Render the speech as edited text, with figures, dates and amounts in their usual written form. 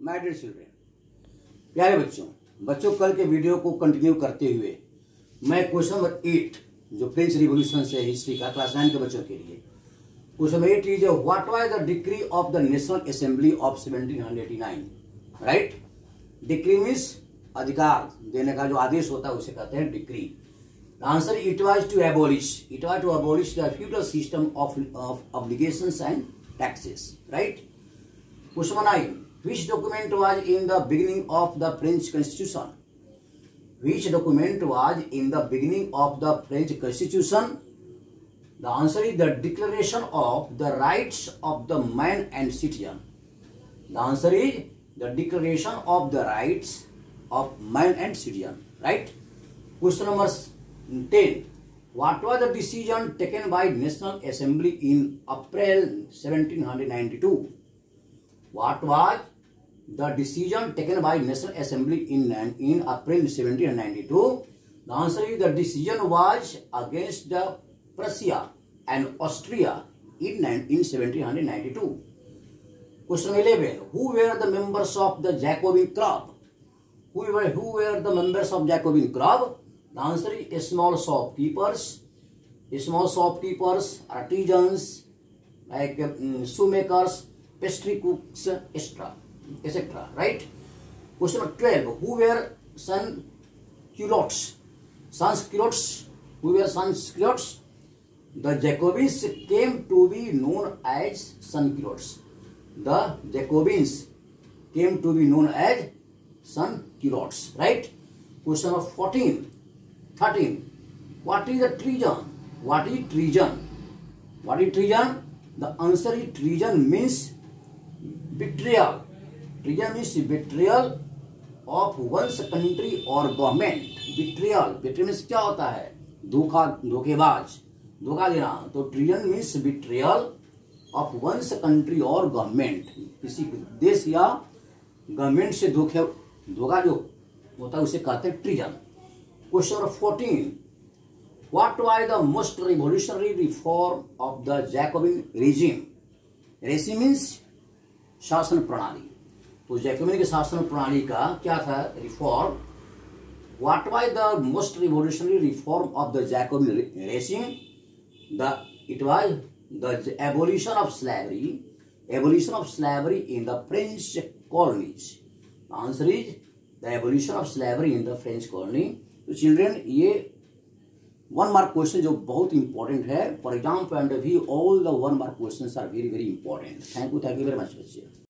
My dear children, प्यारे बच्चों कल के वीडियो को कंटिन्यू करते हुए मैं क्वेश्चन नंबर 8 जो फ्रेंच रिवॉल्यूशन से हिस्ट्री का क्लास 9 के बच्चों के लिए question number 8 is what was the decree of the national assembly of 1789। Right, decree means अधिकार देने का जो आदेश होता है उसे कहते हैं decree. The answer it was to abolish the feudal system of obligations and taxes. Right, question 9, which document was in the beginning of the French Constitution? Which document was in the beginning of the French Constitution? The answer is the Declaration of the Rights of the Man and Citizen. The answer is the Declaration of the Rights of Man and Citizen. Right? Question number 10. What was the decision taken by National Assembly in April 1792? What was the decision taken by National Assembly in April 1792? The answer is the decision was against the Prussia and Austria in 1792. Question 11. Who were the members of the Jacobin Club? Who were the members of Jacobin Club? The answer is small shopkeepers, artisans, like shoemakers, pastry cooks, etc. Right? Question number 12. Who were sans-culottes? Who were sans-culottes? The Jacobins came to be known as sans-culottes. The Jacobins came to be known as sans-culottes. Right? Question number 13. What is the treason? What is treason? The answer is treason means betrayal. Treason means betrayal of one's country or government. Betrayal means क्या होता है? धोखेबाज, धोखा देना। तो treason means betrayal of one's country or government. किसी देश या गवर्नमेंट से धोखा जो होता है उसे कहते हैं treason. Question number 14. What was the most revolutionary reform of the Jacobin regime? Regime means शासन प्रणाली। तो जैकोबिन के शासन प्रणाली का क्या था reform? What was the most revolutionary reform of the Jacobin regime? It was the abolition of slavery in the French colonies. Answer is the abolition of slavery in the French colony. तो children, ये 1 mark question जो बहुत important है for exam point of view, all the 1 mark questions are very very important. Thank you very much बच्चे।